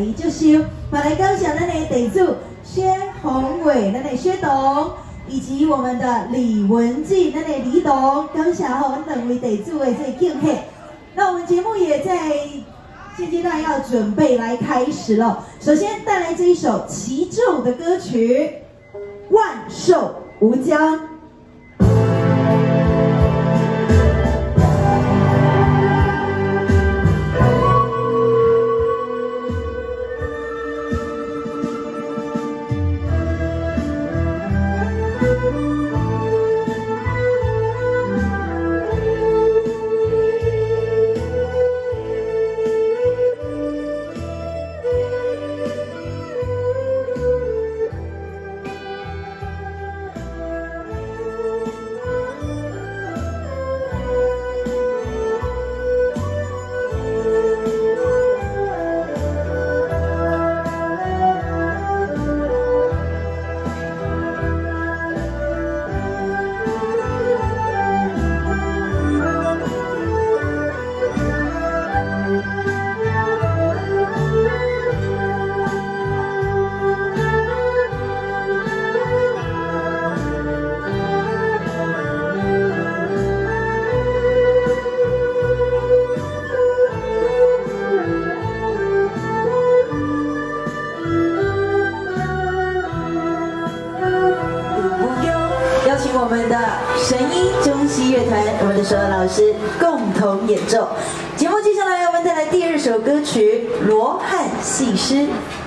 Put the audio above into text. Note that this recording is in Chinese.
伊接受，嘛来感谢咱的地主薛宏伟，咱的薛董，以及我们的李文静，咱的李董，感谢吼，咱两位地主的这敬佩。那我们节目也在现阶段要准备来开始了。首先带来这一首齐奏的歌曲《万寿无疆》。 邀请我们的神医中西乐团，我们的所有老师共同演奏。节目接下来我们带来第二首歌曲《罗汉戏诗》。